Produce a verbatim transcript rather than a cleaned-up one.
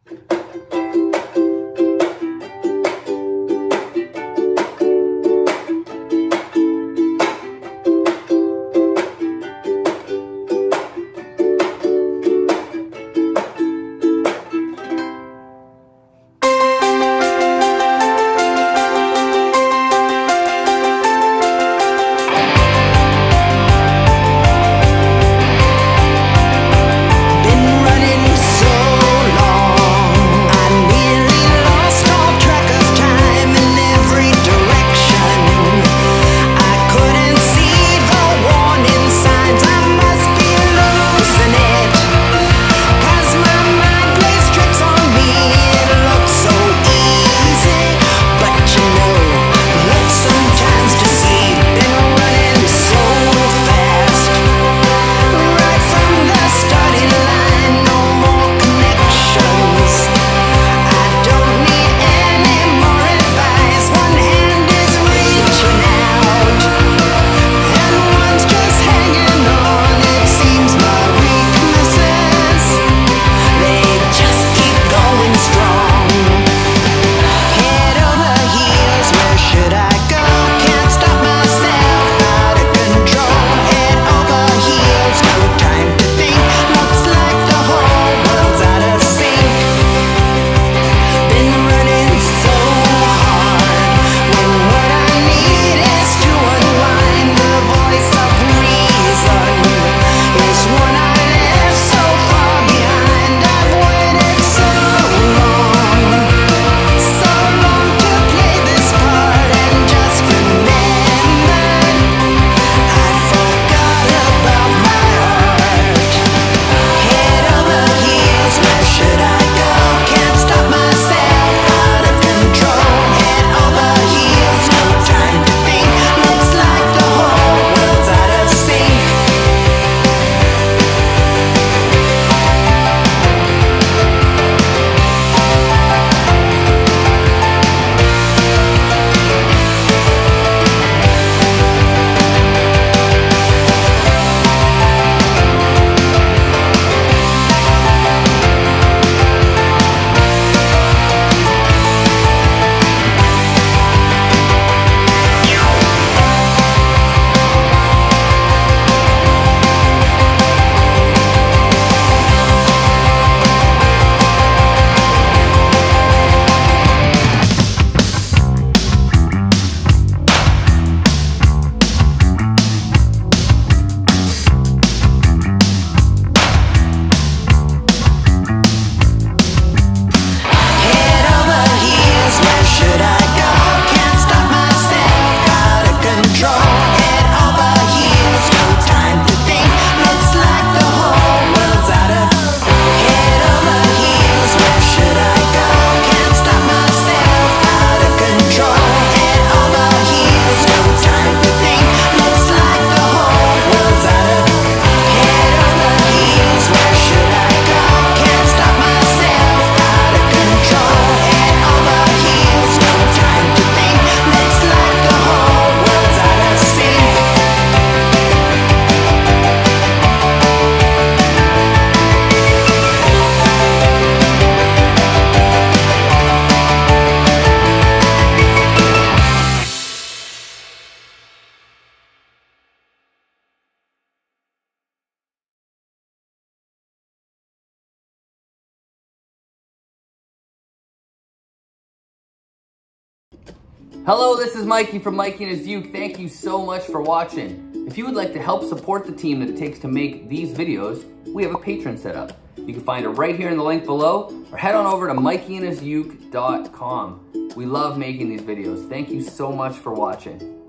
Hello, this is Mikey from Mikey and his Uke. Thank you so much for watching. If you would like to help support the team that it takes to make these videos, we have a Patreon set up. You can find it right here in the link below, or head on over to mikey and his uke dot com. We love making these videos. Thank you so much for watching.